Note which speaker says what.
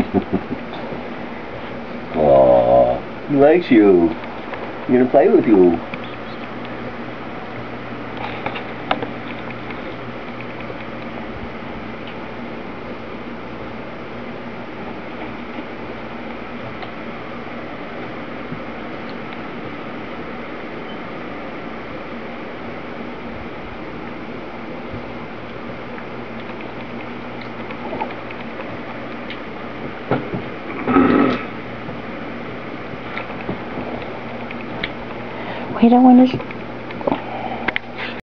Speaker 1: Aww, he likes you. He's gonna play with you.
Speaker 2: Wait, I want to...